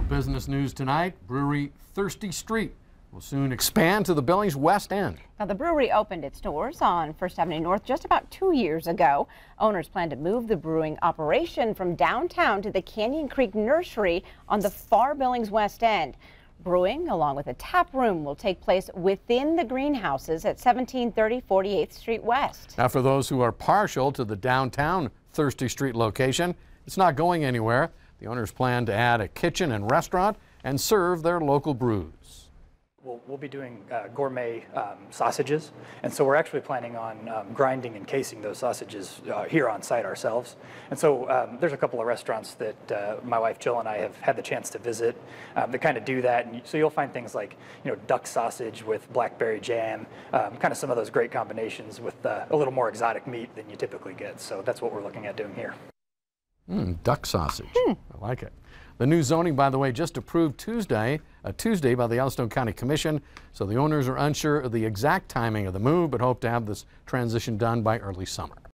business news tonight, brewery Thirsty Street will soon expand to the Billings West End. Now, the brewery opened its doors on First Avenue North just about 2 years ago. Owners plan to move the brewing operation from downtown to the Canyon Creek Nursery on the far Billings West End. Brewing, along with a tap room, will take place within the greenhouses at 1730 48th Street West. Now, for those who are partial to the downtown Thirsty Street location, it's not going anywhere. The owners plan to add a kitchen and restaurant and serve their local brews. We'll be doing gourmet sausages, and so we're actually planning on grinding and casing those sausages here on site ourselves. And so there's a couple of restaurants that my wife Jill and I have had the chance to visit that kind of do that. And so you'll find things like, duck sausage with blackberry jam, kind of some of those great combinations with a little more exotic meat than you typically get. So that's what we're looking at doing here. Duck sausage. I like it. The new zoning, by the way, just approved Tuesday by the Yellowstone County Commission, so the owners are unsure of the exact timing of the move, but hope to have this transition done by early summer.